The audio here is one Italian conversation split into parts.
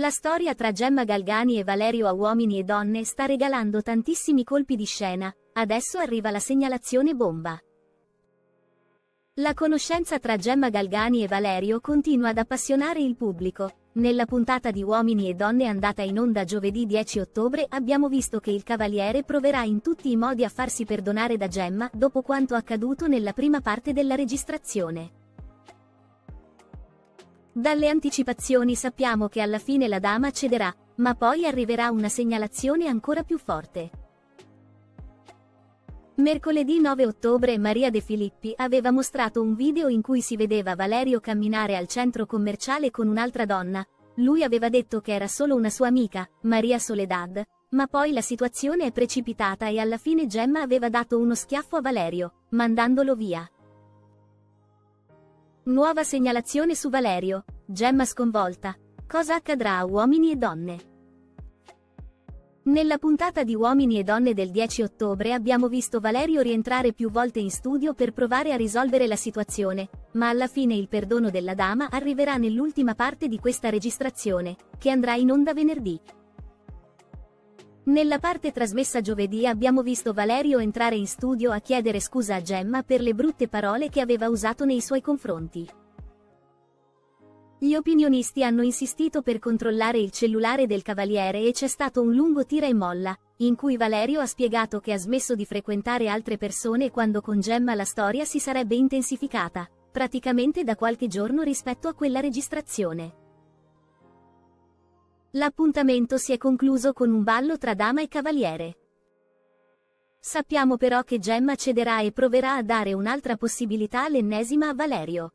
La storia tra Gemma Galgani e Valerio a Uomini e Donne sta regalando tantissimi colpi di scena, adesso arriva la segnalazione bomba. La conoscenza tra Gemma Galgani e Valerio continua ad appassionare il pubblico. Nella puntata di Uomini e Donne andata in onda giovedì 10 ottobre abbiamo visto che il Cavaliere proverà in tutti i modi a farsi perdonare da Gemma dopo quanto accaduto nella prima parte della registrazione. Dalle anticipazioni sappiamo che alla fine la dama cederà, ma poi arriverà una segnalazione ancora più forte. Mercoledì 9 ottobre Maria De Filippi aveva mostrato un video in cui si vedeva Valerio camminare al centro commerciale con un'altra donna. Lui aveva detto che era solo una sua amica, Maria Soledad, ma poi la situazione è precipitata e alla fine Gemma aveva dato uno schiaffo a Valerio, mandandolo via. Nuova segnalazione su Valerio, Gemma sconvolta. Cosa accadrà a Uomini e Donne? Nella puntata di Uomini e Donne del 10 ottobre abbiamo visto Valerio rientrare più volte in studio per provare a risolvere la situazione, ma alla fine il perdono della dama arriverà nell'ultima parte di questa registrazione, che andrà in onda venerdì. Nella parte trasmessa giovedì abbiamo visto Valerio entrare in studio a chiedere scusa a Gemma per le brutte parole che aveva usato nei suoi confronti. Gli opinionisti hanno insistito per controllare il cellulare del Cavaliere e c'è stato un lungo tira e molla, in cui Valerio ha spiegato che ha smesso di frequentare altre persone quando con Gemma la storia si sarebbe intensificata, praticamente da qualche giorno rispetto a quella registrazione. L'appuntamento si è concluso con un ballo tra dama e cavaliere. Sappiamo però che Gemma cederà e proverà a dare un'altra possibilità all'ennesima a Valerio.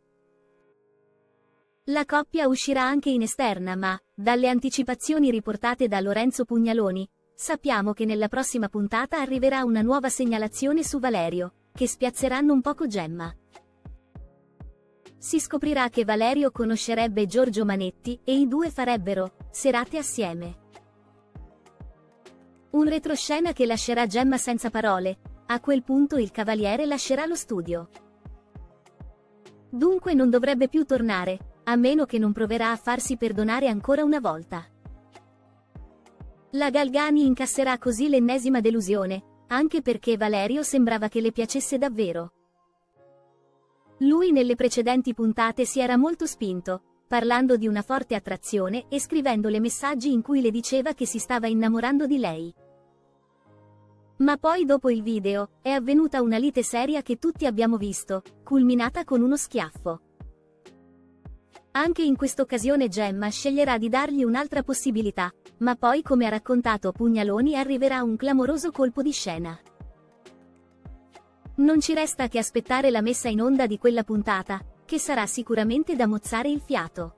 La coppia uscirà anche in esterna ma, dalle anticipazioni riportate da Lorenzo Pugnaloni, sappiamo che nella prossima puntata arriverà una nuova segnalazione su Valerio, che spiazzeranno un poco Gemma. Si scoprirà che Valerio conoscerebbe Giorgio Manetti e i due farebbero serate assieme. Un retroscena che lascerà Gemma senza parole. A quel punto il Cavaliere lascerà lo studio. Dunque non dovrebbe più tornare, a meno che non proverà a farsi perdonare ancora una volta. La Galgani incasserà così l'ennesima delusione, anche perché Valerio sembrava che le piacesse davvero. Lui nelle precedenti puntate si era molto spinto, parlando di una forte attrazione e scrivendole messaggi in cui le diceva che si stava innamorando di lei. Ma poi dopo il video, è avvenuta una lite seria che tutti abbiamo visto, culminata con uno schiaffo. Anche in quest'occasione Gemma sceglierà di dargli un'altra possibilità, ma poi come ha raccontato Pugnaloni arriverà un clamoroso colpo di scena. Non ci resta che aspettare la messa in onda di quella puntata, che sarà sicuramente da mozzare il fiato.